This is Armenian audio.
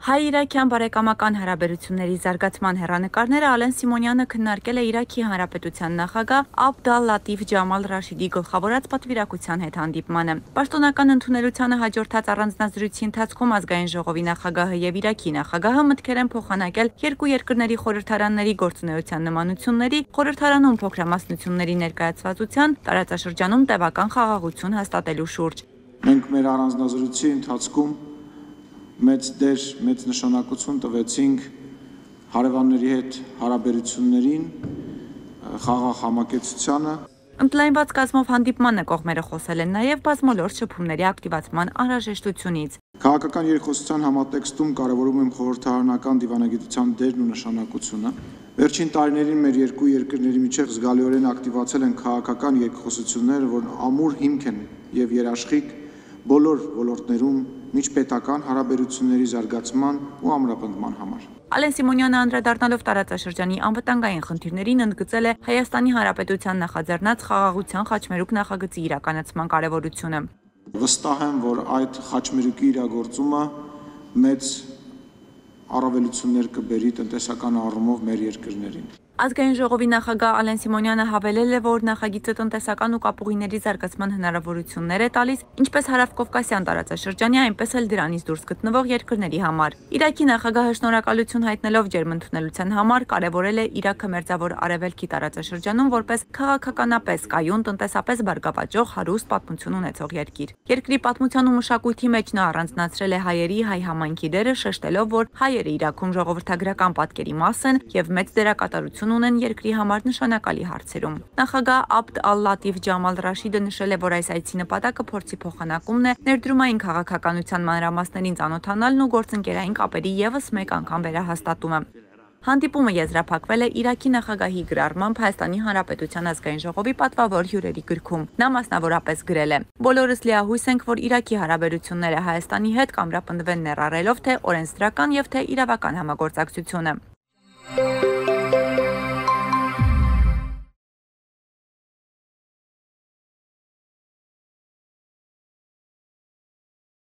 Հայ-իրաքյան բարեկամական հարաբերությունների զարգացման հեռանկարները Ալեն Սիմոնյանը քննարկել է Իրաքի Հանրապետության նախագահ Աբդ ալ-Լատիֆ Ջամալ Ռաշիդի գլխավորած պատվիրակության հետ հանդիպմանը։ Պաշտոնական ընդունելությանը հաջորդած առանձնազրույցի ընթացքում ազգային ժողովի նախագահը եւ Իրաքի նախագահը մտքեր են փոխանակել երկու երկրների խորհրդարանների գործունեության նմանությունների, խորհրդարանում փոքրամասնությունների ներկայացվածության, տարածաշրջանում տևական խաղաղություն հաստատելու շուրջ։ Մենք մեր առանձնազրույցի ընթացքում մեծ դեր, մեծ նշանակություն տվեցինք հարևանների հետ հարաբերություններին, խաղաղ համակեցությանը։ Ընդլայնված կազմով հանդիպմանը կողմերը խոսել են նաև բազմոլորտ շփումների ակտիվացման անհրաժեշտությունից։ Քաղաքական երկխոսության համատեքստում կարևորում եմ խորհրդարանական դիվանագիտության դերն ու նշանակությունը։ Վերջին տարիներին մեր երկու երկրների միջև զգալիորեն ակտիվացել են քաղաքական երկխոսությունները, որ ամուր հիմք են եւ երաշխիք բոլոր ոլորտներում միջպետական հարաբերությունների զարգացման ու ամրապնդման համար։ Ալեն Սիմոնյանը անդրադառնալով տարածաշրջանի անվտանգային խնդիրներին ընդգծել է Հայաստանի Հանրապետության նախաձեռնած խաղաղության խաչմերուկ նախագծի իրականացման կարևորությունը։ Վստահ եմ, որ այդ խաչմերուկի իրագործումը մեծ առավելություններ կբերի տնտեսական առումով մեր երկրներին։ Ազգային ժողովի նախագահ Ալեն Սիմոնյանը հավելել է, որ նախագիծը տնտեսական ու կապուղիների զարգացման հնարավորություններ է տալիս ինչպես հարավկովկասյան տարածաշրջանի, այնպես էլ դրանից դուրս գտնվող երկրների համար։ Իրաքի նախագահը շնորհակալություն հայտնելով ջերմընդունելության համար կարևորել է Իրաքը մերձավոր արևելքի տարածաշրջանում որպես քաղաքականապես կայուն, տնտեսապես բարգավաճող, հարուստ պատմություն ունեցող երկիր։ Երկրի պատմության ու մշակույթի մեջ նա առանձնացրել է հայերի, հայ համայնքի դերը, շեշտելով, որ հայերը Իրաքում ժողովրդագրական պատկերի մաս են եւ մեծ դերակատարություն ունեն երկրի համար նշանակալի հարցերում։ Նախագահ Աբդ ալ-Լատիֆ Ջամալ Ռաշիդը նշել է, որ այս այցի նպատակը փորձի փոխանակումն է, ներդրումային քաղաքականության մանրամասներին ծանոթանալն ու գործընկերային կապերի եւս մեկ անգամ վերահաստատումը։ Հանդիպումը եզրափակվել է Իրաքի նախագահի գրառմամբ Հայաստանի Հանրապետության ազգային ժողովի պատվավոր հյուրերի գրքում։ Նա մասնավորապես գրել է. «Բոլորս լիահույս ենք, որ Իրաքի հարաբերությունները Հայաստանի հետ կամրապնդվեն ներառելով թե օրենսդրական եւ թե իրավական համագործակցությունը»։